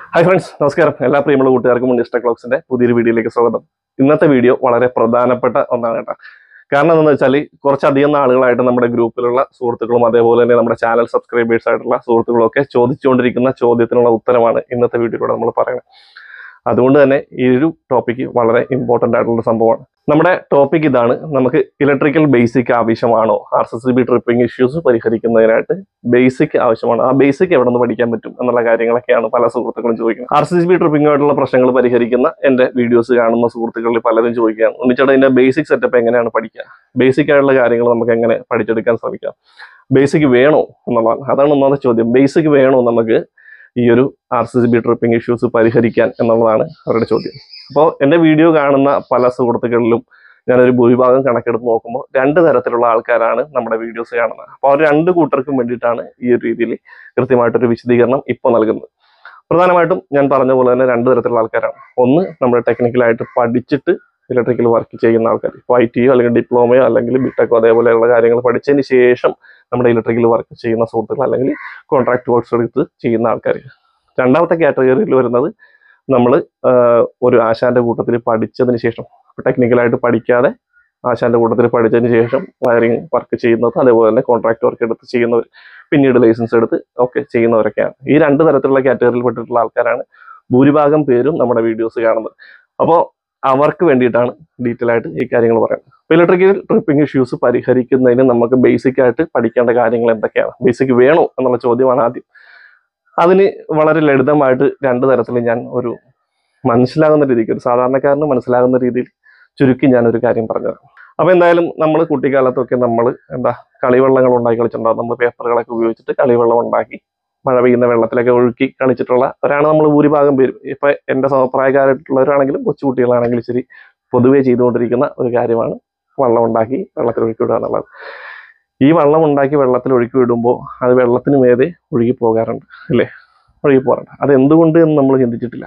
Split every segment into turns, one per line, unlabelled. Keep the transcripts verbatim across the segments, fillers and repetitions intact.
Hi friends, നമസ്കാരം. എല്ലാ പ്രിയമുള്ള കൂട്ടുകാർക്കും മുന്നിസ്റ്റ ക്ലോക്സിന്റെ പുതിയൊരു വീഡിയോയിലേക്ക് സ്വാഗതം. ഇന്നത്തെ വീഡിയോ വളരെ പ്രധാനപ്പെട്ട ഒന്നാണ് കേട്ടോ. കാരണം എന്താണെന്ന് വെച്ചാൽ കുറച്ചധികം നാളുകളായിട്ട് നമ്മുടെ ഗ്രൂപ്പിലുള്ള സുഹൃത്തുക്കളും അതേപോലെ തന്നെ നമ്മുടെ ചാനൽ സബ്സ്ക്രൈബേഴ്സ് ആയിട്ടുള്ള സുഹൃത്തുക്കളും ഒക്കെ ചോദിച്ചുകൊണ്ടിരിക്കുന്ന ചോദ്യത്തിനുള്ള ഉത്തരമാണ് ഇന്നത്തെ വീഡിയോയിലൂടെ നമ്മൾ പറയുന്നത്. അതുകൊണ്ട് തന്നെ ഈ ഒരു ടോപ്പിക്ക് വളരെ ഇമ്പോർട്ടൻ്റ് ആയിട്ടുള്ള സംഭവമാണ്. നമ്മുടെ ടോപ്പിക് ഇതാണ്: നമുക്ക് ഇലക്ട്രിക്കൽ ബേസിക് ആവശ്യമാണോ? R C C B tripping issues പരിഹരിക്കുന്നതിനായിട്ട് ബേസിക് ആവശ്യമാണ്. ആ ബേസിക് എവിടെ നിന്ന് പഠിക്കാൻ പറ്റും എന്നുള്ള കാര്യങ്ങളൊക്കെയാണ് പല സുഹൃത്തുക്കളും ചോദിക്കുന്നത്. ആർ സി സി ബി ട്രിപ്പിംഗുമായിട്ടുള്ള പ്രശ്നങ്ങൾ പരിഹരിക്കുന്ന എൻ്റെ വീഡിയോസ് കാണുന്ന സുഹൃത്തുക്കളിൽ പലരും ചോദിക്കുകയാണ്, ഉണ്ണിച്ചേട്ടാ ഇതിൻ്റെ ബേസിക് സെറ്റപ്പ് എങ്ങനെയാണ് പഠിക്കുക? ബേസിക് ആയിട്ടുള്ള കാര്യങ്ങൾ നമുക്ക് എങ്ങനെ പഠിച്ചെടുക്കാൻ ശ്രമിക്കാം? ബേസിക് വേണോ എന്നുള്ളതാണ്. അതാണ് ഒന്നാമത്തെ ചോദ്യം. ബേസിക് വേണോ നമുക്ക് ഈ ഒരു R C C B tripping issues പരിഹരിക്കാൻ എന്നുള്ളതാണ് അവരുടെ ചോദ്യം. അപ്പോൾ എൻ്റെ വീഡിയോ കാണുന്ന പല സുഹൃത്തുക്കളിലും ഞാനൊരു ഭൂരിഭാഗം കണക്കെടുത്ത് നോക്കുമ്പോൾ രണ്ട് തരത്തിലുള്ള ആൾക്കാരാണ് നമ്മുടെ വീഡിയോസ് കാണുന്നത്. അപ്പോൾ അവർ രണ്ട് കൂട്ടർക്കും വേണ്ടിയിട്ടാണ് ഈ ഒരു രീതിയിൽ കൃത്യമായിട്ടൊരു വിശദീകരണം ഇപ്പോൾ നൽകുന്നത്. പ്രധാനമായിട്ടും ഞാൻ പറഞ്ഞ പോലെ തന്നെ രണ്ട് തരത്തിലുള്ള ആൾക്കാരാണ്. ഒന്ന്, നമ്മുടെ ടെക്നിക്കലായിട്ട് പഠിച്ചിട്ട് ഇലക്ട്രിക്കൽ വർക്ക് ചെയ്യുന്ന ആൾക്കാർ, ഇപ്പോൾ ഐ ടിയോ അല്ലെങ്കിൽ ഡിപ്ലോമയോ അല്ലെങ്കിൽ ബിടെക്കോ അതേപോലെയുള്ള കാര്യങ്ങൾ പഠിച്ചതിന് ശേഷം നമ്മുടെ ഇലക്ട്രിക്കൽ വർക്ക് ചെയ്യുന്ന സുഹൃത്തുക്കൾ അല്ലെങ്കിൽ കോൺട്രാക്ട് വർക്ക്സ് എടുത്ത് ചെയ്യുന്ന ആൾക്കാർ. രണ്ടാമത്തെ കാറ്റഗറിയിൽ വരുന്നത് നമ്മൾ ഒരു ആശാന്റെ കൂട്ടത്തിൽ പഠിച്ചതിന് ശേഷം, ടെക്നിക്കലായിട്ട് പഠിക്കാതെ ആശാന്റെ കൂട്ടത്തിൽ പഠിച്ചതിന് ശേഷം വയറിംഗ് വർക്ക് ചെയ്യുന്നത്, അതേപോലെ തന്നെ കോൺട്രാക്ട് വർക്ക് എടുത്ത് ചെയ്യുന്നവർ, പിന്നീട് ലൈസൻസ് എടുത്ത് ഒക്കെ ചെയ്യുന്നവരൊക്കെയാണ്. ഈ രണ്ട് തരത്തിലുള്ള കാറ്റഗറിയിൽ പെട്ടിട്ടുള്ള ആൾക്കാരാണ് ഭൂരിഭാഗം പേരും നമ്മുടെ വീഡിയോസ് കാണുന്നത്. അപ്പോൾ അവർക്ക് വേണ്ടിയിട്ടാണ് ഡീറ്റെയിൽ ആയിട്ട് ഈ കാര്യങ്ങൾ പറയുന്നത്. അപ്പോൾ ഇലക്ട്രിക്കൽ ട്രിപ്പിംഗ് ഇഷ്യൂസ് പരിഹരിക്കുന്നതിന് നമുക്ക് ബേസിക് ആയിട്ട് പഠിക്കേണ്ട കാര്യങ്ങൾ എന്തൊക്കെയാണ്? ബേസിക് വേണോ എന്നുള്ള ചോദ്യമാണ് ആദ്യം. അതിന് വളരെ ലളിതമായിട്ട് രണ്ട് തരത്തിൽ ഞാൻ ഒരു മനസ്സിലാകുന്ന രീതിക്ക്, ഒരു സാധാരണക്കാരന് മനസ്സിലാകുന്ന രീതിയിൽ ചുരുക്കി ഞാനൊരു കാര്യം പറഞ്ഞുതരാം. അപ്പോൾ എന്തായാലും നമ്മൾ കുട്ടിക്കാലത്തൊക്കെ നമ്മൾ എന്താ കളിവെള്ളങ്ങൾ ഉണ്ടാക്കി കളിച്ചിട്ടുണ്ടാകും. നമ്മൾ പേപ്പറുകളൊക്കെ ഉപയോഗിച്ചിട്ട് കളിവെള്ളം ഉണ്ടാക്കി മഴ പെയ്യുന്ന വെള്ളത്തിലൊക്കെ ഒഴുക്കി കളിച്ചിട്ടുള്ള ഒരാണ് നമ്മൾ ഭൂരിഭാഗം പേരും. ഇപ്പം എൻ്റെ സമപ്രായക്കാരായിട്ടുള്ളവരാണെങ്കിലും കൊച്ചുകുട്ടികളാണെങ്കിലും ശരി പൊതുവേ ചെയ്തുകൊണ്ടിരിക്കുന്ന ഒരു കാര്യമാണ് വെള്ളം ഉണ്ടാക്കി വെള്ളത്തിൽ ഒഴുക്കി വിടുക എന്നുള്ളത്. ഈ വെള്ളം ഉണ്ടാക്കി വെള്ളത്തിൽ ഒഴുക്കി വിടുമ്പോൾ അത് വെള്ളത്തിന് മേതെ ഒഴുകി പോകാറുണ്ട്, അല്ലേ? ഒഴുകി പോകാറുണ്ട്. അത് എന്തുകൊണ്ട് എന്ന് നമ്മൾ ചിന്തിച്ചിട്ടില്ല.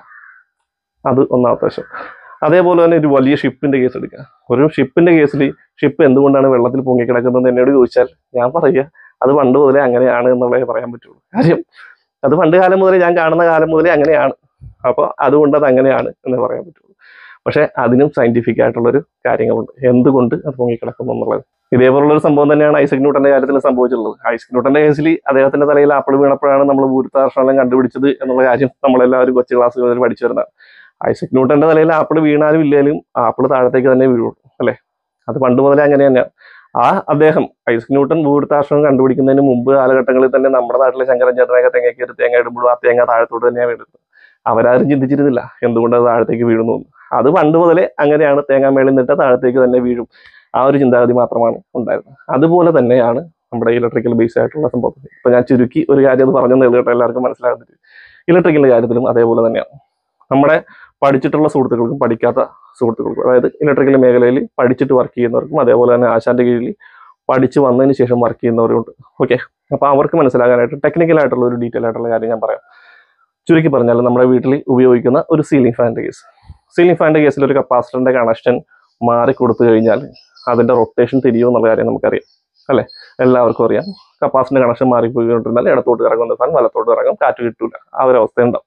അത് ഒന്നാമത്തെ വശം. അതേപോലെ തന്നെ ഒരു വലിയ ഷിപ്പിന്റെ കേസ് എടുക്കുക. ഒരു ഷിപ്പിന്റെ കേസിൽ ഷിപ്പ് എന്തുകൊണ്ടാണ് വെള്ളത്തിൽ പൊങ്ങിക്കിടക്കുന്നത് എന്നോട് ചോദിച്ചാൽ ഞാൻ പറയുക, അത് പണ്ട് മുതലേ അങ്ങനെയാണ് എന്നുള്ളതേ പറയാൻ പറ്റുള്ളൂ. കാര്യം അത് പണ്ട് കാലം മുതലേ, ഞാൻ കാണുന്ന കാലം മുതലേ അങ്ങനെയാണ്. അപ്പോൾ അതുകൊണ്ട് അത് അങ്ങനെയാണ് എന്ന് പറയാൻ പറ്റുള്ളൂ. പക്ഷെ അതിനും സയന്റിഫിക് ആയിട്ടുള്ളൊരു കാര്യങ്ങളുണ്ട്, എന്തുകൊണ്ട് അത് പൊങ്ങിക്കിടക്കുന്നു എന്നുള്ളത്. ഇതേപോലുള്ളൊരു സംഭവം തന്നെയാണ് ഐസക് ന്യൂട്ടന്റെ കാര്യത്തിൽ സംഭവിച്ചിട്ടുള്ളത്. ഐസക് ന്യൂട്ടന്റെ കേസിൽ അദ്ദേഹത്തിന്റെ തലയിൽ ആപ്പിൾ വീണപ്പോഴാണ് നമ്മൾ ഗുരുത്വാകർഷണം കണ്ടുപിടിച്ചത് എന്നുള്ള കാര്യം നമ്മളെല്ലാവരും കൊച്ചു ക്ലാസ്സുകളിൽ പഠിച്ചു വരുന്നതാണ്. ഐസക് ന്യൂട്ടന്റെ തലയിൽ ആപ്പിൾ വീണാലും ഇല്ലെങ്കിലും ആപ്പിൾ താഴത്തേക്ക് തന്നെ വീഴുള്ളൂ, അല്ലേ? അത് പണ്ട് മുതലേ അങ്ങനെ തന്നെയാണ്. ആ അദ്ദേഹം ഐസക് ന്യൂട്ടൻ ഭൂഗുരുത്വാകർഷണം കണ്ടുപിടിക്കുന്നതിന് മുമ്പ് കാലഘട്ടങ്ങളിൽ തന്നെ നമ്മുടെ നാട്ടിലെ ശങ്കരൻ ചേട്ടനൊക്കെ തേങ്ങ കയറി തേങ്ങ ഇടുമ്പോഴും ആ തേങ്ങ താഴത്തോട്ട് തന്നെയാണ് വീഴുന്നത്. അവരാരും ചിന്തിച്ചിരുന്നില്ല എന്തുകൊണ്ട് അത് താഴത്തേക്ക് വീഴുന്നു. അത് പണ്ട് മുതലേ അങ്ങനെയാണ്, തേങ്ങ മേളിൽ നിന്നിട്ട് താഴത്തേക്ക് തന്നെ വീഴും. ആ ഒരു ചിന്താഗതി മാത്രമാണ് ഉണ്ടായിരുന്നത്. അതുപോലെ തന്നെയാണ് നമ്മുടെ ഇലക്ട്രിക്കൽ ബേസ് ആയിട്ടുള്ള സംഭവം. ഇപ്പൊ ഞാൻ ചുരുക്കി ഒരു കാര്യം അത് പറഞ്ഞു കേട്ടോ, എല്ലാവർക്കും മനസ്സിലാകുന്നില്ല. ഇലക്ട്രിക്കലിന്റെ കാര്യത്തിലും അതേപോലെ തന്നെയാണ്. നമ്മുടെ പഠിച്ചിട്ടുള്ള സുഹൃത്തുക്കൾക്കും പഠിക്കാത്ത സുഹൃത്തുക്കൾക്കും, അതായത് ഇലക്ട്രിക്കൽ മേഖലയിൽ പഠിച്ചിട്ട് വർക്ക് ചെയ്യുന്നവർക്കും അതേപോലെ തന്നെ ആശാന്റെ കീഴിൽ പഠിച്ച് വന്നതിന് ശേഷം വർക്ക് ചെയ്യുന്നവരുണ്ട്. ഓക്കെ, അപ്പോൾ അവർക്ക് മനസ്സിലാകാനായിട്ട് ടെക്നിക്കലായിട്ടുള്ള ഒരു ഡീറ്റെയിൽ ആയിട്ടുള്ള കാര്യം ഞാൻ പറയാം. ചുരുക്കി പറഞ്ഞാൽ നമ്മുടെ വീട്ടിൽ ഉപയോഗിക്കുന്ന ഒരു സീലിംഗ് ഫാനിന്റെ കേസ്. സീലിംഗ് ഫാനിന്റെ കേസിൽ ഒരു കപ്പാസിറ്ററിന്റെ കണക്ഷൻ മാറി കൊടുത്തു കഴിഞ്ഞാൽ അതിന്റെ റൊട്ടേഷൻ തിരിയും എന്നുള്ള കാര്യം നമുക്കറിയാം, അല്ലെ? എല്ലാവർക്കും അറിയാം. കപ്പാസിറ്ററിന്റെ കണക്ഷൻ മാറിപ്പോയിക്കൊണ്ടിരുന്നാൽ ഇടത്തോട്ട് ഇറങ്ങുന്ന ഫാൻ വലത്തോട്ട് ഇറങ്ങും, കാറ്റ് കിട്ടൂല, ആ ഒരു അവസ്ഥ ഉണ്ടാവും.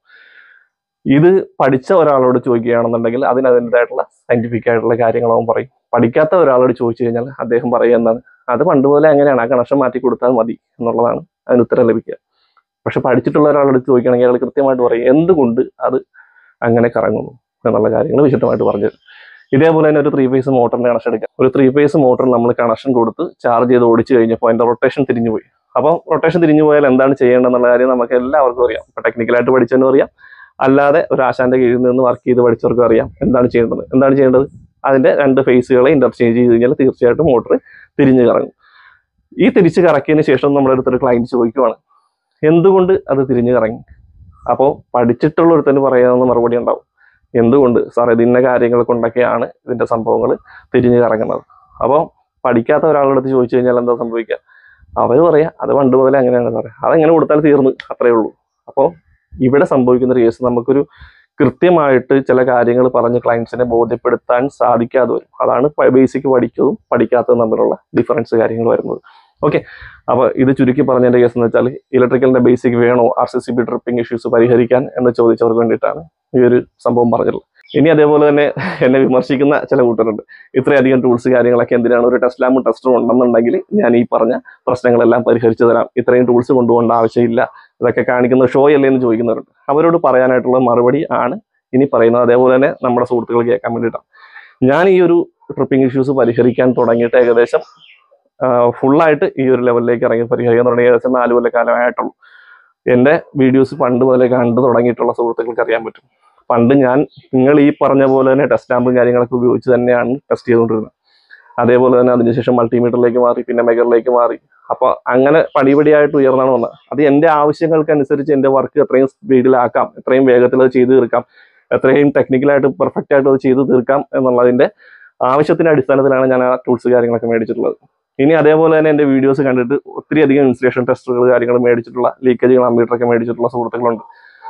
ഇത് പഠിച്ച ഒരാളോട് ചോദിക്കുകയാണെന്നുണ്ടെങ്കിൽ അതിന് അതിൻ്റെതായിട്ടുള്ള സയന്റിഫിക് ആയിട്ടുള്ള കാര്യങ്ങളാവും പറയും. പഠിക്കാത്ത ഒരാളോട് ചോദിച്ചു കഴിഞ്ഞാൽ അദ്ദേഹം പറയുക എന്താണ്, അത് പണ്ട് പോലെ അങ്ങനെയാണ്, ആ കണക്ഷൻ മാറ്റി കൊടുത്താൽ മതി എന്നുള്ളതാണ് അതിന് ഉത്തരം ലഭിക്കുക. പക്ഷെ പഠിച്ചിട്ടുള്ള ഒരാളോട് ചോദിക്കുകയാണെങ്കിൽ അയാൾ കൃത്യമായിട്ട് പറയും എന്തുകൊണ്ട് അത് അങ്ങനെ കറങ്ങുന്നു എന്നുള്ള കാര്യങ്ങൾ വിശദമായിട്ട് പറഞ്ഞു തരും. ഇതേപോലെ തന്നെ ഒരു ത്രീ ഫേസ് മോട്ടറിന്റെ കണക്ഷൻ എടുക്കാം. ഒരു ത്രീ ഫേസ് മോട്ടർ നമ്മൾ കണക്ഷൻ കൊടുത്ത് ചാർജ് ചെയ്ത് ഓടിച്ചു കഴിഞ്ഞപ്പോൾ അതിന്റെ റൊട്ടേഷൻ തിരിഞ്ഞു പോയി. അപ്പം റൊട്ടേഷൻ തിരിഞ്ഞു പോയാൽ എന്താണ് ചെയ്യേണ്ടതെന്നുള്ള കാര്യം നമുക്ക് എല്ലാവർക്കും അറിയാം. ഇപ്പൊ ടെക്നിക്കലായിട്ട് പഠിച്ചവനും അറിയാം, അല്ലാതെ ഒരു ആശാന്റെ കീഴിൽ നിന്ന് വർക്ക് ചെയ്ത് പഠിച്ചവർക്കും അറിയാം എന്താണ് ചെയ്യേണ്ടത്. എന്താണ് ചെയ്യേണ്ടത്? അതിന്റെ രണ്ട് ഫേസുകളെ ഇന്റർചേഞ്ച് ചെയ്ത് കഴിഞ്ഞാൽ തീർച്ചയായിട്ടും മോട്ടർ തിരിഞ്ഞു കറങ്ങും. ഈ തിരിച്ച് കറക്കിയതിന് ശേഷം നമ്മുടെ അടുത്തൊരു ക്ലയന്റ് ചോദിക്കുവാണ് എന്തുകൊണ്ട് അത് തിരിഞ്ഞു കറങ്ങി. അപ്പോൾ പഠിച്ചിട്ടുള്ള ഒരുത്തന് പറയാവുന്ന മറുപടി ഉണ്ടാവും, എന്തുകൊണ്ട് സാർ ഇതിന്ന കാര്യങ്ങൾ കൊണ്ടൊക്കെയാണ് ഇതിന്റെ സംഭവങ്ങൾ തിരിഞ്ഞു കറങ്ങുന്നത്. അപ്പോൾ പഠിക്കാത്ത ഒരാളടുത്ത് ചോദിച്ചു കഴിഞ്ഞാൽ എന്താ സംഭവിക്കുക? അവർ പറയാം അത് പണ്ട് മുതലേ അങ്ങനെയാണ് പറയാം, അതെങ്ങനെ കൊടുത്താൽ തീർന്നു, അത്രയേ ഉള്ളൂ. അപ്പോൾ ഇവിടെ സംഭവിക്കുന്ന കേസ് നമുക്കൊരു കൃത്യമായിട്ട് ചില കാര്യങ്ങൾ പറഞ്ഞ് ക്ലയൻസിനെ ബോധ്യപ്പെടുത്താൻ സാധിക്കാതെ വരും. അതാണ് ബേസിക് പഠിച്ചതും പഠിക്കാത്തതും തമ്മിലുള്ള ഡിഫറൻസ് കാര്യങ്ങൾ വരുന്നത്. ഓക്കെ, അപ്പോൾ ഇത് ചുരുക്കി പറഞ്ഞതിൻ്റെ കേസ് എന്ന് വെച്ചാൽ ഇലക്ട്രിക്കലിൻ്റെ ബേസിക് വേണോ R C C B tripping issues പരിഹരിക്കാൻ എന്ന് ചോദിച്ചവർക്ക് വേണ്ടിയിട്ടാണ് ഈ ഒരു സംഭവം പറഞ്ഞിട്ടുള്ളത്. ഇനി അതേപോലെ തന്നെ എന്നെ വിമർശിക്കുന്ന ചില കൂട്ടരുണ്ട്, ഇത്രയധികം ടൂൾസ് കാര്യങ്ങളൊക്കെ എന്തിനാണ്, ഒരു ടെസ്റ്റ് ലാമ്പും ടെസ്റ്ററും ഉണ്ടെന്നുണ്ടെങ്കിൽ ഞാൻ ഈ പറഞ്ഞ പ്രശ്നങ്ങളെല്ലാം പരിഹരിച്ചു തരാം, ഇത്രയും ടൂൾസ് കൊണ്ടുപോകേണ്ട ആവശ്യമില്ല, ഇതൊക്കെ കാണിക്കുന്ന ഷോ അല്ലേ എന്ന് ചോദിക്കുന്നവരുണ്ട്. അവരോട് പറയാനായിട്ടുള്ള മറുപടി ആണ് ഇനി പറയുന്നത്. അതേപോലെ തന്നെ നമ്മുടെ സുഹൃത്തുക്കൾ കേൾക്കാൻ വേണ്ടിയിട്ടാണ്. ഞാൻ ഈ ഒരു ട്രിപ്പിംഗ് ഇഷ്യൂസ് പരിഹരിക്കാൻ തുടങ്ങിയിട്ട് ഏകദേശം ഫുള്ളായിട്ട് ഈ ഒരു ലെവലിലേക്ക് ഇറങ്ങി പരിഹരിക്കാൻ തുടങ്ങി ഏകദേശം നാല് കൊല്ലക്കാലമായിട്ടുള്ളൂ. എൻ്റെ വീഡിയോസ് പണ്ട് മുതലേ കണ്ടു തുടങ്ങിയിട്ടുള്ള സുഹൃത്തുക്കൾക്ക് അറിയാൻ പറ്റും. പണ്ട് ഞാൻ നിങ്ങൾ ഈ പറഞ്ഞ പോലെ തന്നെ ടെസ്റ്റ് ലാമ്പും കാര്യങ്ങളൊക്കെ ഉപയോഗിച്ച് തന്നെയാണ് ടെസ്റ്റ് ചെയ്തുകൊണ്ടിരുന്നത്. അതേപോലെ തന്നെ അതിനുശേഷം മൾട്ടിമീറ്ററിലേക്ക് മാറി, പിന്നെ മെഗറിലേക്ക് മാറി. അപ്പോൾ അങ്ങനെ പടിപടിയായിട്ട് ഉയർന്നാണ് വന്നത്. അത് എൻ്റെ ആവശ്യങ്ങൾക്കനുസരിച്ച് എൻ്റെ വർക്ക് എത്രയും സ്പീഡിലാക്കാം, എത്രയും വേഗത്തിൽ അത് ചെയ്ത് തീർക്കാം, എത്രയും ടെക്നിക്കലായിട്ട് പെർഫെക്റ്റ് ആയിട്ട് അത് ചെയ്ത് തീർക്കാം എന്നുള്ളതിൻ്റെ ആവശ്യത്തിൻ്റെ അടിസ്ഥാനത്തിലാണ് ഞാൻ ആ ടൂൾസ് കാര്യങ്ങളൊക്കെ മേടിച്ചിട്ടുള്ളത്. ഇനി അതേപോലെ തന്നെ എൻ്റെ വീഡിയോസ് കണ്ടിട്ട് ഒത്തിരി അധികം ഇൻസുലേഷൻ ടെസ്റ്റുകൾ കാര്യങ്ങൾ മേടിച്ചിട്ടുള്ള, ലീക്കേജുകൾ അമ്മീറ്ററൊക്കെ മേടിച്ചിട്ടുള്ള സുഹൃത്തുക്കളുണ്ട്.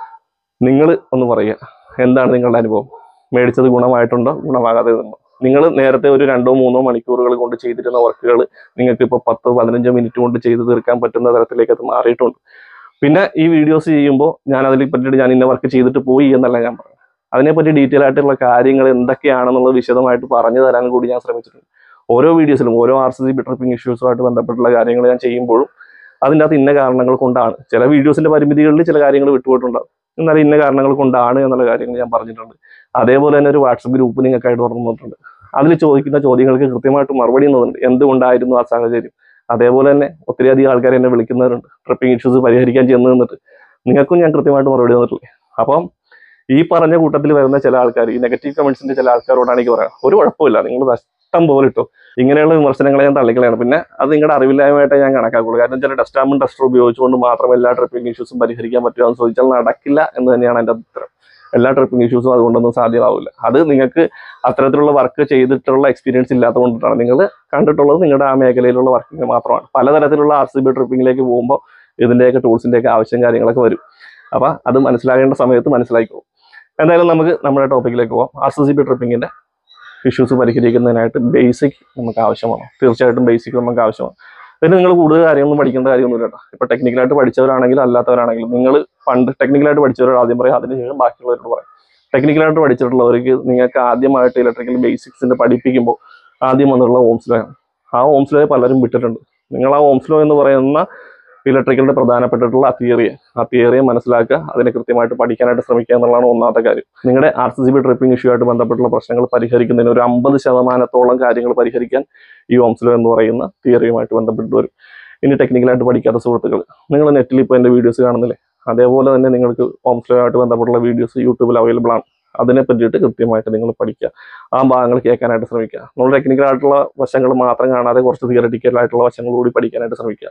നിങ്ങൾ ഒന്ന് പറയുക, എന്താണ് നിങ്ങളുടെ അനുഭവം? മേടിച്ചത് ഗുണമായിട്ടുണ്ടോ, ഗുണമാകാതെ ഉണ്ടോ? നിങ്ങൾ നേരത്തെ ഒരു രണ്ടോ മൂന്നോ മണിക്കൂറുകൾ കൊണ്ട് ചെയ്തിരുന്ന വർക്കുകൾ നിങ്ങൾക്ക് ഇപ്പോൾ പത്തോ പതിനഞ്ചോ മിനിറ്റ് കൊണ്ട് ചെയ്ത് തീർക്കാൻ പറ്റുന്ന തരത്തിലേക്ക് അത് മാറിയിട്ടുണ്ട്. പിന്നെ ഈ വീഡിയോസ് ചെയ്യുമ്പോൾ ഞാൻ അതിനെ പറ്റിയിട്ട് ഞാൻ ഇന്ന വർക്ക് ചെയ്തിട്ട് പോയി എന്നല്ല ഞാൻ പറഞ്ഞു. അതിനെപ്പറ്റി ഡീറ്റെയിൽ ആയിട്ടുള്ള കാര്യങ്ങൾ എന്തൊക്കെയാണെന്നുള്ളത് വിശദമായിട്ട് പറഞ്ഞു തരാൻ കൂടി ഞാൻ ശ്രമിച്ചിട്ടുണ്ട്. ഓരോ വീഡിയോസിലും ഓരോ R C C B tripping ഇഷ്യൂസുമായിട്ട് ബന്ധപ്പെട്ടുള്ള കാര്യങ്ങൾ ഞാൻ ചെയ്യുമ്പോഴും അതിൻ്റെ അകത്ത് ഇന്ന കാരണങ്ങൾ കൊണ്ടാണ്, ചില വീഡിയോസിൻ്റെ പരിമിതികളിൽ ചില കാര്യങ്ങൾ വിട്ടുപോയിട്ടുണ്ടാകും, എന്നാലും ഇന്ന കാരണങ്ങൾ കൊണ്ടാണ് എന്നുള്ള കാര്യങ്ങൾ ഞാൻ പറഞ്ഞിട്ടുണ്ട്. അതേപോലെ തന്നെ ഒരു വാട്സപ്പ് ഗ്രൂപ്പ് നിങ്ങൾക്കായിട്ട് തുറന്നിട്ടുണ്ട്. അതിൽ ചോദിക്കുന്ന ചോദ്യങ്ങൾക്ക് കൃത്യമായിട്ട് മറുപടി എന്നുണ്ട്, എന്തുകൊണ്ടായിരുന്നു ആ സാഹചര്യം. അതേപോലെ തന്നെ ഒത്തിരി അധികം ആൾക്കാർ എന്നെ വിളിക്കുന്നവരുണ്ട് ട്രിപ്പിംഗ് ഇഷ്യൂസ് പരിഹരിക്കാൻ ചെന്ന് നിന്നിട്ട്. നിങ്ങൾക്കും ഞാൻ കൃത്യമായിട്ട് മറുപടി തന്നിട്ടില്ലേ? അപ്പം ഈ പറഞ്ഞ കൂട്ടത്തിൽ വരുന്ന ചില ആൾക്കാർ, ഈ നെഗറ്റീവ് കമൻസിൻ്റെ ചില ആൾക്കാരോടാണ് എനിക്ക് പറയാം, ഒരു കുഴപ്പമില്ല, നിങ്ങൾ നഷ്ടം പോലെ ഇട്ടോ, ഇങ്ങനെയുള്ള വിമർശനങ്ങളെ ഞാൻ തള്ളിക്കളയാണ്. പിന്നെ അത് നിങ്ങളുടെ അറിവില്ലായ്മയായിട്ട് ഞാൻ കണക്കാക്കുള്ളൂ. കാരണം ചില ടെസ്റ്റ് ലാമ്പും ടെസ്റ്റർ ഉപയോഗിച്ചുകൊണ്ട് മാത്രം എല്ലാ ട്രിപ്പിംഗ് ഇഷ്യൂസും പരിഹരിക്കാൻ പറ്റുമോ എന്ന് ചോദിച്ചാൽ നടക്കില്ല എന്ന് തന്നെയാണ് എൻ്റെ ഉത്തരം. എല്ലാ ട്രിപ്പിംഗ് ഇഷ്യൂസും അതുകൊണ്ടൊന്നും സാധ്യമാവില്ല. അത് നിങ്ങൾക്ക് അത്തരത്തിലുള്ള വർക്ക് ചെയ്തിട്ടുള്ള എക്സ്പീരിയൻസ് ഇല്ലാത്തതുകൊണ്ടിട്ടാണ്. നിങ്ങൾ കണ്ടിട്ടുള്ളത് നിങ്ങളുടെ ആ മേഖലയിലുള്ള വർക്കിംഗ് മാത്രമാണ്. പലതരത്തിലുള്ള ആർ സി ബി ട്രിപ്പിംഗിലേക്ക് പോകുമ്പോൾ ഇതിൻ്റെയൊക്കെ ടൂൾസിൻ്റെയൊക്കെ ആവശ്യം കാര്യങ്ങളൊക്കെ വരും. അപ്പോൾ അത് മനസ്സിലാകേണ്ട സമയത്ത് മനസ്സിലാക്കിക്കോളും. എന്തായാലും നമുക്ക് നമ്മുടെ ടോപ്പിക്കിലേക്ക് പോകാം. ആർ സി സി ബി ട്രിപ്പിങ്ങിൻ്റെ ഇഷ്യൂസ് പരിഹരിക്കുന്നതിനായിട്ട് ബേസിക് നമുക്ക് ആവശ്യമാണ്. തീർച്ചയായിട്ടും ബേസിക് നമുക്ക് ആവശ്യമാണ്. പിന്നെ നിങ്ങൾ കൂടുതൽ കാര്യമൊന്നും പഠിക്കേണ്ട കാര്യമൊന്നുമില്ല കേട്ടോ. ഇപ്പോൾ ടെക്നിക്കലായിട്ട് പഠിച്ചവരാണെങ്കിലും അല്ലാത്തവരാണെങ്കിലും, നിങ്ങൾ പണ്ട് ടെക്നിക്കലായിട്ട് പഠിച്ചവരോട് ആദ്യം പറയാം, അതിനുശേഷം ബാക്കിയുള്ളവരോട് പറയാം. ടെക്നിക്കലായിട്ട് പഠിച്ചിട്ടുള്ളവർക്ക് നിങ്ങൾക്ക് ആദ്യമായിട്ട് ഇലക്ട്രിക്കൽ ബേസിക്സിൻ്റെ പഠിപ്പിക്കുമ്പോൾ ആദ്യം വന്നിട്ടുള്ള ഓംസ് ലോ ആണ്. ആ ഓംസ് ലോ പലരും വിട്ടിട്ടുണ്ട്. നിങ്ങൾ ആ ഓംസ് ലോ എന്ന് പറയുന്ന ഇലക്ട്രിക്കലിൻ്റെ പ്രധാനപ്പെട്ടിട്ടുള്ള ആ തിയറിയെ ആ തിയറിയെ മനസ്സിലാക്കുക, അതിനെ കൃത്യമായിട്ട് പഠിക്കാനായിട്ട് ശ്രമിക്കുക എന്നുള്ളതാണ് ഒന്നാമത്തെ കാര്യം. നിങ്ങളുടെ R C C B tripping issue ആയിട്ട് ബന്ധപ്പെട്ടുള്ള പ്രശ്നങ്ങൾ പരിഹരിക്കുന്നതിന് ഒരു അമ്പത് ശതമാനത്തോളം കാര്യങ്ങൾ പരിഹരിക്കാൻ ഈ ഓംസ് ലോ എന്ന് പറയുന്ന തിയറിയുമായിട്ട് ബന്ധപ്പെട്ട് വരും. ഇനി ടെക്നിക്കലായിട്ട് പഠിക്കാത്ത സുഹൃത്തുക്കൾ, നിങ്ങൾ നെറ്റിൽ ഇപ്പോൾ എൻ്റെ വീഡിയോസ് കാണുന്നില്ലേ, അതേപോലെ തന്നെ നിങ്ങൾക്ക് ഓംസ് ലോ ആയിട്ട് ബന്ധപ്പെട്ടുള്ള വീഡിയോസ് യൂട്യൂബിൽ അവൈലബിൾ ആണ്. അതിനെ പറ്റിയിട്ട് കൃത്യമായിട്ട് നിങ്ങൾ പഠിക്കുക, ആ ഭാഗങ്ങൾ കേൾക്കാനായിട്ട് ശ്രമിക്കുക. നമ്മൾ ടെക്നിക്കലായിട്ടുള്ള വശങ്ങൾ മാത്രം കാണാതെ കുറച്ച് തിയററ്റിക്കലായിട്ടുള്ള വശങ്ങൾ കൂടി പഠിക്കാനായിട്ട് ശ്രമിക്കുക.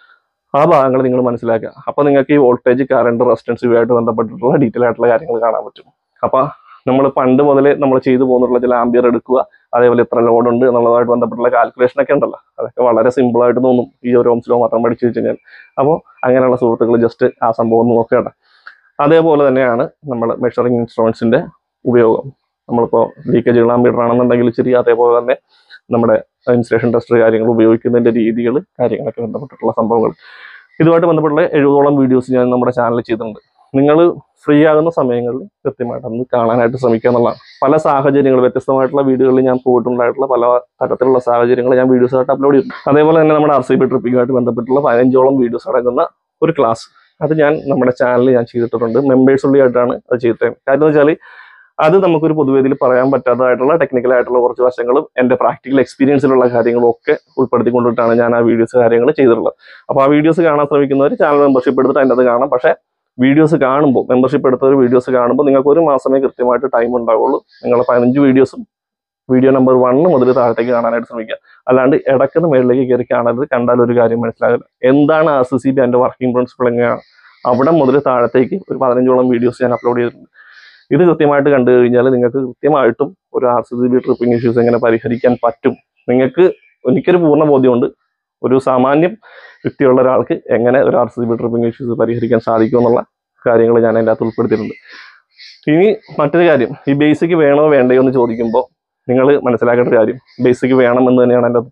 ആ ഭാഗങ്ങൾ നിങ്ങൾ മനസ്സിലാക്കുക. അപ്പോൾ നിങ്ങൾക്ക് ഈ വോൾട്ടേജ്, കറണ്ട്, റെസിസ്റ്റൻസ് ഇവയായിട്ട് ബന്ധപ്പെട്ടിട്ടുള്ള ഡീറ്റെയിൽ ആയിട്ടുള്ള കാര്യങ്ങൾ കാണാൻ പറ്റും. അപ്പോൾ നമ്മൾ പണ്ട് മുതലേ നമ്മൾ ചെയ്തു പോകുന്നുള്ള ചില ആംബിയർ എടുക്കുക, അതേപോലെ ഇത്ര ലോഡ് ഉണ്ട് എന്നുള്ളതായിട്ട് ബന്ധപ്പെട്ടുള്ള കാൽക്കുലേഷനൊക്കെ ഉണ്ടല്ലോ, അതൊക്കെ വളരെ സിമ്പിളായിട്ട് തോന്നും ഈ ഒരു ഓംസ് ലോ മാത്രം പഠിച്ചു വെച്ച് കഴിഞ്ഞാൽ. അപ്പോൾ അങ്ങനെയുള്ള സുഹൃത്തുക്കൾ ജസ്റ്റ് ആ സംഭവം ഒന്ന് നോക്കേണ്ട. അതേപോലെ തന്നെയാണ് നമ്മൾ മെഷറിംഗ് ഇൻസ്ട്രുമെൻസിൻ്റെ ഉപയോഗം. നമ്മളിപ്പോൾ ലീക്കേജുകൾ ആംബിയർ ആണെന്നുണ്ടെങ്കിൽ ശരി, അതേപോലെ തന്നെ നമ്മുടെ ഇൻസുലേഷൻ ടെസ്റ്റർ കാര്യങ്ങൾ ഉപയോഗിക്കുന്നതിൻ്റെ രീതികൾ കാര്യങ്ങളൊക്കെ ബന്ധപ്പെട്ടിട്ടുള്ള സംഭവങ്ങൾ, ഇതുമായിട്ട് ബന്ധപ്പെട്ടുള്ള എഴുപതോളം വീഡിയോസ് ഞാൻ നമ്മുടെ ചാനലിൽ ചെയ്തിട്ടുണ്ട്. നിങ്ങൾ ഫ്രീ ആകുന്ന സമയങ്ങളിൽ കൃത്യമായിട്ടൊന്ന് കാണാനായിട്ട് ശ്രമിക്കുക എന്നുള്ളതാണ്. പല സാഹചര്യങ്ങൾ, വ്യത്യസ്തമായിട്ടുള്ള വീഡിയോകളിൽ ഞാൻ പോയിട്ടുണ്ടായിട്ടുള്ള പല തരത്തിലുള്ള സാഹചര്യങ്ങൾ ഞാൻ വീഡിയോസായിട്ട് അപ്ലോഡ് ചെയ്തു. അതേപോലെ തന്നെ നമ്മുടെ ആർ സി ബി ട്രിപ്പിങ്ങുമായിട്ട് ബന്ധപ്പെട്ടുള്ള പതിനഞ്ചോളം വീഡിയോസ് അടങ്ങുന്ന ഒരു ക്ലാസ് അത് ഞാൻ നമ്മുടെ ചാനലിൽ ഞാൻ ചെയ്തിട്ടുണ്ട്. മെമ്പേഴ്സ് ഉള്ളിയായിട്ടാണ് അത് ചെയ്തത്. കാര്യം എന്ന് വെച്ചാൽ അത് നമുക്കൊരു പൊതുവേദിയിൽ പറയാൻ പറ്റാത്തതായിട്ടുള്ള ടെക്നിക്കലായിട്ടുള്ള കുറച്ച് വശങ്ങളും എൻ്റെ പ്രാക്ടിക്കൽ എക്സ്പീരിയൻസിലുള്ള കാര്യങ്ങളും ഒക്കെ ഉൾപ്പെടുത്തിക്കൊണ്ടിട്ടാണ് ഞാൻ ആ വീഡിയോസ് കാര്യങ്ങൾ ചെയ്തിട്ടുള്ളത്. അപ്പോൾ ആ വീഡിയോസ് കാണാൻ ശ്രമിക്കുന്നവർ ചാനൽ മെമ്പർഷിപ്പ് എടുത്തിട്ട് അതിൻ്റെ അത് കാണാം. പക്ഷേ വീഡിയോസ് കാണുമ്പോൾ, മെമ്പർഷിപ്പ് എടുത്തവർ വീഡിയോസ് കാണുമ്പോൾ നിങ്ങൾക്ക് ഒരു മാസമേ കൃത്യമായിട്ട് ടൈം ഉണ്ടാവുള്ളൂ. നിങ്ങൾ പതിനഞ്ച് വീഡിയോസും വീഡിയോ നമ്പർ വണ്ണ് മുതൽ താഴത്തേക്ക് കാണാനായിട്ട് ശ്രമിക്കുക. അല്ലാണ്ട് ഇടയ്ക്കുന്ന മേളിലേക്ക് കയറി കാണരുത്. കണ്ടാൽ ഒരു കാര്യം മനസ്സിലാകില്ല. എന്താണ് ആർ സി സി ബി, എൻ്റെ വർക്കിംഗ് പ്രിൻസിപ്പിൾ എങ്ങനെയാണ്, അവിടെ മുതൽ താഴത്തേക്ക് ഒരു പതിനഞ്ചോളം വീഡിയോസ് ഞാൻ അപ്ലോഡ് ചെയ്തിട്ടുണ്ട്. ഇത് കൃത്യമായിട്ട് കണ്ടു കഴിഞ്ഞാൽ നിങ്ങൾക്ക് കൃത്യമായിട്ടും ഒരു R C C B tripping issues എങ്ങനെ പരിഹരിക്കാൻ പറ്റും. നിങ്ങൾക്ക് എനിക്കൊരു പൂർണ്ണ ബോധ്യമുണ്ട്, ഒരു സാമാന്യം യുക്തിയുള്ള ഒരാൾക്ക് എങ്ങനെ ഒരു R C C B tripping issues പരിഹരിക്കാൻ സാധിക്കും എന്നുള്ള കാര്യങ്ങൾ ഞാൻ അതിൻ്റെ അകത്ത് ഉൾപ്പെടുത്തിയിട്ടുണ്ട്. ഇനി മറ്റൊരു കാര്യം, ഈ ബേസിക് വേണോ വേണ്ടയോ എന്ന് ചോദിക്കുമ്പോൾ നിങ്ങൾ മനസ്സിലാക്കേണ്ട കാര്യം ബേസിക് വേണം എന്ന് തന്നെയാണ് എൻ്റെ ഉത്തരം.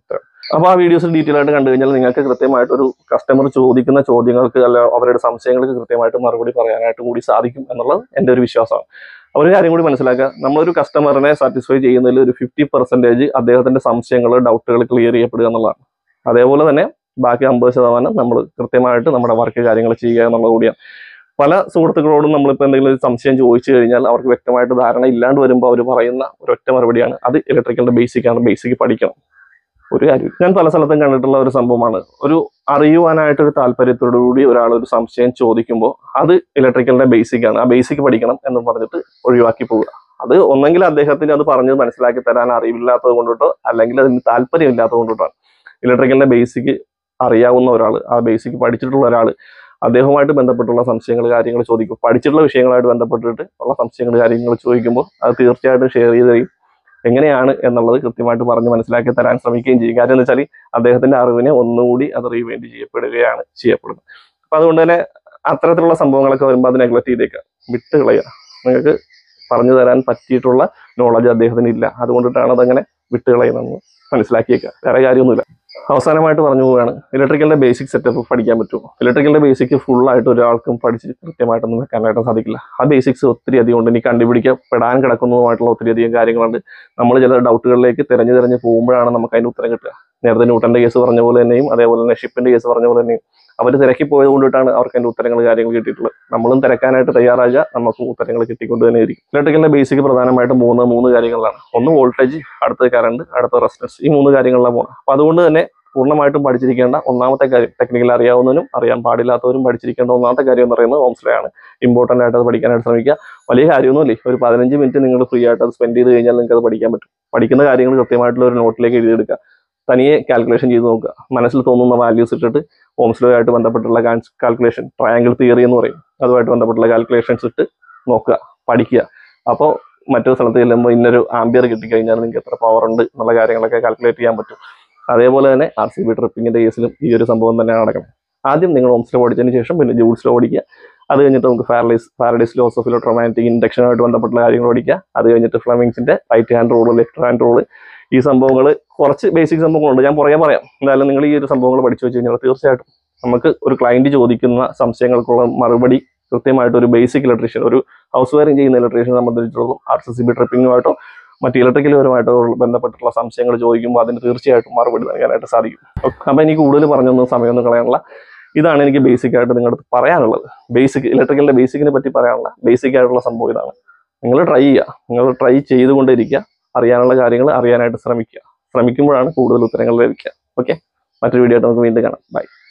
അപ്പോൾ ആ വീഡിയോസ് ഡീറ്റെയിൽ ആയിട്ട് കണ്ടു കഴിഞ്ഞാൽ നിങ്ങൾക്ക് കൃത്യമായിട്ട് ഒരു കസ്റ്റമർ ചോദിക്കുന്ന ചോദ്യങ്ങൾക്ക് അല്ല അവരുടെ സംശയങ്ങൾക്ക് കൃത്യമായിട്ട് മറുപടി പറയാനായിട്ട് കൂടി സാധിക്കും എന്നുള്ളത് എൻ്റെ ഒരു വിശ്വാസമാണ്. ഒരു കാര്യം കൂടി മനസ്സിലാക്കുക, നമ്മളൊരു കസ്റ്റമറിനെ സാറ്റിസ്ഫൈ ചെയ്യുന്നതിൽ ഒരു ഫിഫ്റ്റി പെർസെൻറ്റേജ് അദ്ദേഹത്തിൻ്റെ സംശയങ്ങൾ ഡൗട്ടുകൾ ക്ലിയർ ചെയ്യപ്പെടുക എന്നുള്ളതാണ്. അതേപോലെ തന്നെ ബാക്കി അമ്പത് ശതമാനം നമ്മൾ കൃത്യമായിട്ട് നമ്മുടെ വർക്ക് കാര്യങ്ങൾ ചെയ്യുക എന്നുള്ളത് കൂടിയാണ്. പല സുഹൃത്തുക്കളോടും നമ്മളിപ്പോൾ എന്തെങ്കിലും ഒരു സംശയം ചോദിച്ചു കഴിഞ്ഞാൽ അവർക്ക് വ്യക്തമായിട്ട് ധാരണ ഇല്ലാണ്ട് വരുമ്പോൾ അവർ പറയുന്ന ഒരൊറ്റ മറുപടിയാണ്, അത് ഇലക്ട്രിക്കലിൻ്റെ ബേസിക്കാണ്, ബേസിക് പഠിക്കണം. ഒരു കാര്യം ഞാൻ പല സ്ഥലത്തും കണ്ടിട്ടുള്ള ഒരു സംഭവമാണ്, ഒരു അറിയുവാനായിട്ടൊരു താല്പര്യത്തോടുകൂടി ഒരാൾ ഒരു സംശയം ചോദിക്കുമ്പോൾ അത് ഇലക്ട്രിക്കലിൻ്റെ ബേസിക്കാണ്, ആ ബേസിക് പഠിക്കണം എന്ന് പറഞ്ഞിട്ട് ഒഴിവാക്കി പോവുക. അത് ഒന്നെങ്കിൽ അദ്ദേഹത്തിന് അത് പറഞ്ഞത് മനസ്സിലാക്കി തരാൻ അറിവില്ലാത്തത് കൊണ്ടിട്ടോ അല്ലെങ്കിൽ അതിന് താല്പര്യമില്ലാത്തത് കൊണ്ടിട്ടാണ്. ഇലക്ട്രിക്കലിൻ്റെ ബേസിക് അറിയാവുന്ന ഒരാൾ, ആ ബേസിക് പഠിച്ചിട്ടുള്ള ഒരാൾ അദ്ദേഹവുമായിട്ട് ബന്ധപ്പെട്ടുള്ള സംശയങ്ങൾ കാര്യങ്ങൾ ചോദിക്കും. പഠിച്ചിട്ടുള്ള വിഷയങ്ങളായിട്ട് ബന്ധപ്പെട്ടിട്ട് ഉള്ള സംശയങ്ങൾ കാര്യങ്ങൾ ചോദിക്കുമ്പോൾ അത് തീർച്ചയായിട്ടും ഷെയർ ചെയ്ത് തരും, എങ്ങനെയാണ് എന്നുള്ളത് കൃത്യമായിട്ട് പറഞ്ഞ് മനസ്സിലാക്കി തരാൻ ശ്രമിക്കുകയും ചെയ്യും. കാര്യം എന്ന് വെച്ചാൽ അദ്ദേഹത്തിന്റെ അറിവിനെ ഒന്നുകൂടി അത് റീവൈൻഡ് ചെയ്യപ്പെടുകയാണ് ചെയ്യപ്പെടുന്നത്. അപ്പൊ അതുകൊണ്ട് തന്നെ അത്തരത്തിലുള്ള സംഭവങ്ങളൊക്കെ വരുമ്പോൾ അത് നെഗ്ലക്ട് ചെയ്തേക്കുക, വിട്ട് കളയുക. നിങ്ങൾക്ക് പറഞ്ഞു തരാൻ പറ്റിയിട്ടുള്ള നോളജ് അദ്ദേഹത്തിന് ഇല്ല, അതുകൊണ്ടിട്ടാണ് അതങ്ങനെ വിട്ട് കളയുന്നതെന്ന് മനസ്സിലാക്കിയേക്കുക. വേറെ കാര്യമൊന്നുമില്ല. അവസാനമായിട്ട് പറഞ്ഞു പോവുകയാണ്, ഇലക്ട്രിക്കലിന്റെ ബേസിക് സെറ്റപ്പ് പഠിക്കാൻ പറ്റുമോ? ഇലക്ട്രിക്കലിന്റെ ബേസിക് ഫുള്ളായിട്ട് ഒരാൾക്കും പഠിച്ച് കൃത്യമായിട്ടൊന്നും വെക്കാനായിട്ട് സാധിക്കില്ല. ആ ബേസിക്സ് ഒത്തിരി അധികം ഉണ്ട്, ഇനി കണ്ടുപിടിക്കപ്പെടാൻ കിടക്കുന്നതുമായിട്ടുള്ള ഒത്തിരി അധികം കാര്യങ്ങളുണ്ട്. നമ്മൾ ചില ഡൗട്ടുകളിലേക്ക് തിരഞ്ഞു തിരഞ്ഞ് പോകുമ്പോഴാണ് നമുക്ക് അതിന് ഉത്തരം കിട്ടുക. നേരത്തെ ന്യൂട്ടന്റെ കേസ് പറഞ്ഞ പോലെ തന്നെയും അതേപോലെ തന്നെ ഷിപ്പിന്റെ കേസ് പറഞ്ഞ പോലെ തന്നെയും അവർ തിരക്കി പോയത് കൊണ്ടിട്ടാണ് അവർക്ക് അതിന്റെ ഉത്തരങ്ങൾ കാര്യങ്ങൾ കിട്ടിയിട്ടുള്ളത്. നമ്മളും തിരക്കാനായിട്ട് തയ്യാറാകുക, നമുക്കും ഉത്തരങ്ങൾ കിട്ടിക്കൊണ്ട് തന്നെ ഇരിക്കും. ഇലക്ട്രിക്കലിന്റെ ബേസിക് പ്രധാനമായിട്ടും മൂന്ന് മൂന്ന് കാര്യങ്ങളാണ്. ഒന്ന് വോൾട്ടേജ്, അടുത്ത കറണ്ട്, അടുത്ത റെസിസ്റ്റൻസ്. ഈ മൂന്ന് കാര്യങ്ങളിലാണ് പോകുന്നത്. അപ്പൊ അതുകൊണ്ട് തന്നെ പൂർണ്ണമായിട്ടും പഠിച്ചിരിക്കേണ്ട ഒന്നാമത്തെ കാര്യം, ടെക്നിക്കൽ അറിയാവുന്നവരും അറിയാൻ പാടില്ലാത്തവരും പഠിച്ചിരിക്കേണ്ട ഒന്നാമത്തെ കാര്യം എന്ന് പറയുന്നത് ഓംസ് ലോ ആണ്. ഇമ്പോർട്ടൻ്റ് ആയിട്ട് അത് പഠിക്കാനായിട്ട് ശ്രമിക്കുക. വലിയ കാര്യമൊന്നുമില്ലേ, ഒരു പതിനഞ്ച് മിനിറ്റ് നിങ്ങൾ ഫ്രീ ആയിട്ട് അത് സ്പെൻഡ് ചെയ്ത് കഴിഞ്ഞാൽ നിങ്ങൾക്ക് അത് പഠിക്കാൻ പറ്റും. പഠിക്കുന്ന കാര്യങ്ങൾ കൃത്യമായിട്ടുള്ള ഒരു നോട്ടിലേക്ക് എഴുതിയെടുക്കുക, തനിയെ കാൽക്കുലേഷൻ ചെയ്ത് നോക്കുക, മനസ്സിൽ തോന്നുന്ന വാല്യൂസ് ഇട്ടിട്ട് ഓംസ് ലോ ആയിട്ട് ബന്ധപ്പെട്ടുള്ള കാൽക്കുലേഷൻ, ട്രയാങ്കിൾ തിയറി എന്ന് പറയും, അതുമായിട്ട് ബന്ധപ്പെട്ടുള്ള കാൽക്കുലേഷൻസ് ഇട്ട് നോക്കുക, പഠിക്കുക. അപ്പോൾ മറ്റൊരു സ്ഥലത്ത് ചെല്ലുമ്പോൾ ഇന്നൊരു ആംബിയർ കിട്ടിക്കഴിഞ്ഞാൽ നിങ്ങൾക്ക് എത്ര പവർ ഉണ്ട് എന്നുള്ള കാര്യങ്ങളൊക്കെ കാൽക്കുലേറ്റ് ചെയ്യാൻ പറ്റും. അതേപോലെ തന്നെ ആർ സി ബി ട്രിപ്പിങ്ങിന്റെ കേസിലും ഈ ഒരു സംഭവം തന്നെയാണ് നടക്കുന്നത്. ആദ്യം നിങ്ങൾ ഓംസ് ലോ പഠിച്ചതിന് ശേഷം പിന്നെ ജൂൾസ് ലോ പഠിക്കുക. അത് കഴിഞ്ഞിട്ട് നമുക്ക് Faraday's Faraday's laws of electromagnetic ഇൻഡക്ഷനുമായിട്ട് ബന്ധപ്പെട്ടുള്ള കാര്യങ്ങൾ പഠിക്കുക. അത് കഴിഞ്ഞിട്ട് ഫ്ലെമിങ്സിന്റെ right hand rule, left hand rule, ഈ സംഭവങ്ങൾ കുറച്ച് ബേസിക് സംഭവങ്ങളുണ്ട്, ഞാൻ പുറകെ പറയാം. എന്തായാലും നിങ്ങൾ ഈ ഒരു സംഭവങ്ങൾ പഠിച്ചു വെച്ച് കഴിഞ്ഞാൽ തീർച്ചയായിട്ടും നമുക്ക് ഒരു ക്ലയന്റ് ചോദിക്കുന്ന സംശയങ്ങൾക്കുള്ള മറുപടി കൃത്യമായിട്ട് ഒരു ബേസിക് ഇലക്ട്രീഷ്യൻ, ഒരു ഹൗസ് വയറിംഗ് ചെയ്യുന്ന ഇലക്ട്രീഷ്യനെ സംബന്ധിച്ചിടത്തോളം ആർ സി ബി ട്രിപ്പിങ്ങുമായിട്ടോ മറ്റ് ഇലക്ട്രിക്കലുമായിട്ടോ ബന്ധപ്പെട്ടുള്ള സംശയങ്ങൾ ചോദിക്കുമ്പോൾ അതിന് തീർച്ചയായിട്ടും മറുപടി നൽകാനായിട്ട് സാധിക്കും. അപ്പം എനിക്ക് കൂടുതൽ പറഞ്ഞൊന്നും സമയമൊന്നും കളയാനുള്ള, ഇതാണ് എനിക്ക് ബേസിക് ആയിട്ട് നിങ്ങളുടെ അടുത്ത് പറയാനുള്ളത്. ബേസിക് ഇലക്ട്രിക്കലിന്റെ ബേസിക്കിനെ പറ്റി പറയാനുള്ള ബേസിക് ആയിട്ടുള്ള സംഭവം ഇതാണ്. നിങ്ങൾ ട്രൈ ചെയ്യുക, നിങ്ങൾ ട്രൈ ചെയ്തുകൊണ്ടിരിക്കുക, അറിയാനുള്ള കാര്യങ്ങൾ അറിയാനായിട്ട് ശ്രമിക്കുക. ശ്രമിക്കുമ്പോഴാണ് കൂടുതൽ ഉത്തരങ്ങൾ ലഭിക്കുക. ഓക്കെ, മറ്റൊരു വീഡിയോ ആയിട്ട് നമുക്ക് വീണ്ടും കാണാം. ബൈ.